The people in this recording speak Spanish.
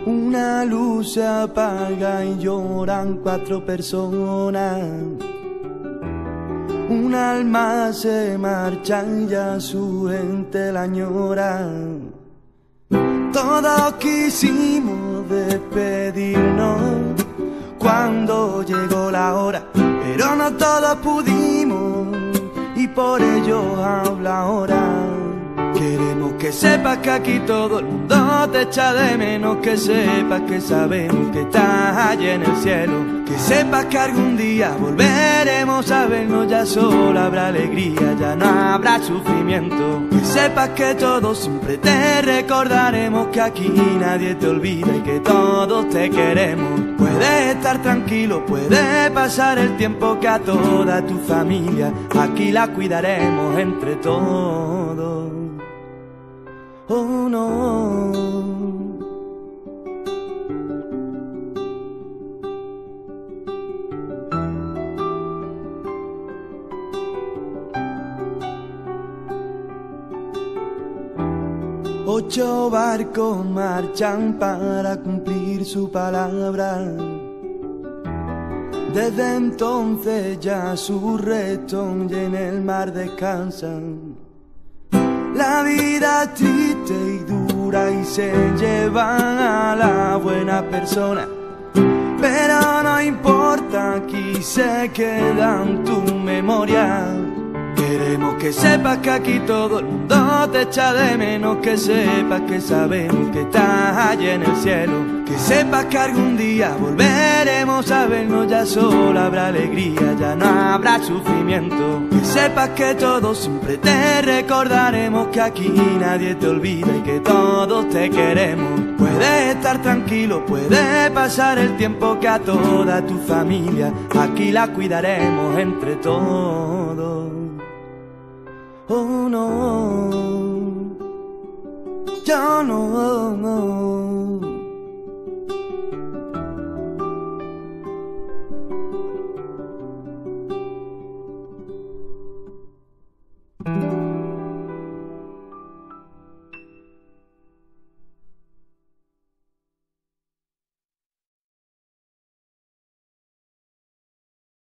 Una luz se apaga y lloran 4 personas. Un alma se marcha y ya su gente la añora. Todos quisimos despedirnos cuando llegó la hora, pero no todos pudimos y por ello habla ahora. Queremos que sepas que aquí todo el mundo te echa de menos, que sepas que sabemos que estás allí en el cielo, que sepas que algún día volveremos a vernos, ya solo habrá alegría, ya no habrá sufrimiento, que sepas que todos siempre te recordaremos, que aquí nadie te olvida y que todos te queremos. Puedes estar tranquilo, puede pasar el tiempo, que a toda tu familia aquí la cuidaremos entre todos. Oh no. Ocho barcos marchan para cumplir su palabra. Desde entonces ya sus restos y en el mar descansan. La vida es triste y dura y se llevan a la buena persona, pero no importa, aquí se queda en tu memoria. Queremos que sepas que aquí todo el mundo te echa de menos, que sepas que sabemos que estás allí en el cielo, que sepas que algún día volveremos a vernos, ya solo habrá alegría, ya no habrá sufrimiento, que sepas que todos siempre te recordaremos, que aquí nadie te olvida y que todos te queremos. Puedes estar tranquilo, puede pasar el tiempo, que a toda tu familia aquí la cuidaremos entre todos. Oh no, yo no.